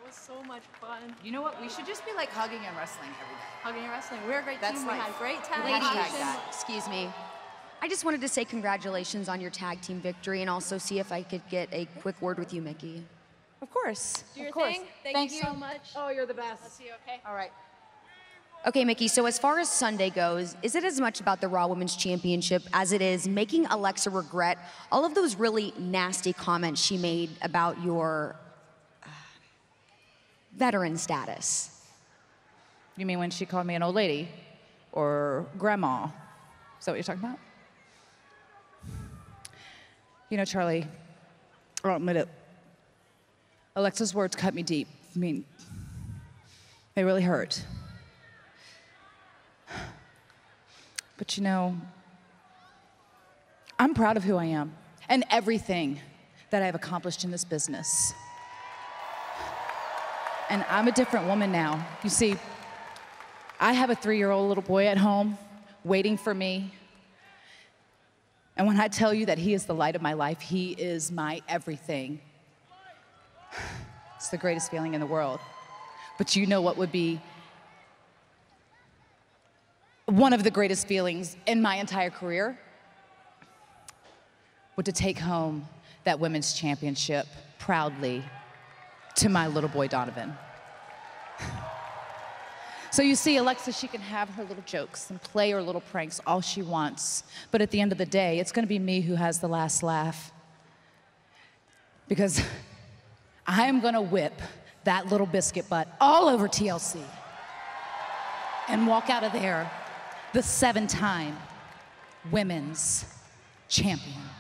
was so much fun. You know what? We should just be like hugging and wrestling every day. Hugging and wrestling. We're a great That's team. life. We had great tag Ladies, action. excuse me. I just wanted to say congratulations on your tag team victory and also see if I could get a quick word with you, Mickie. Of course. Do your of course. thing. Thank you so much. Oh, you're the best. I'll see you, okay? All right. Okay, Mickie, so as far as Sunday goes, is it as much about the Raw Women's Championship as it is making Alexa regret all of those really nasty comments she made about your veteran status? You mean when she called me an old lady or grandma? Is that what you're talking about? You know, Charlie, I'll admit it. Alexa's words cut me deep. I mean, they really hurt. But you know, I'm proud of who I am and everything that I've accomplished in this business. And I'm a different woman now. You see, I have a 3-year-old little boy at home waiting for me. And when I tell you that he is the light of my life, he is my everything. It's the greatest feeling in the world. But you know what would be one of the greatest feelings in my entire career? Would to take home that women's championship proudly to my little boy, Donovan. So you see, Alexa, she can have her little jokes and play her little pranks all she wants, but at the end of the day, it's gonna be me who has the last laugh. Because I am gonna whip that little biscuit butt all over TLC and walk out of there the 7-time women's champion.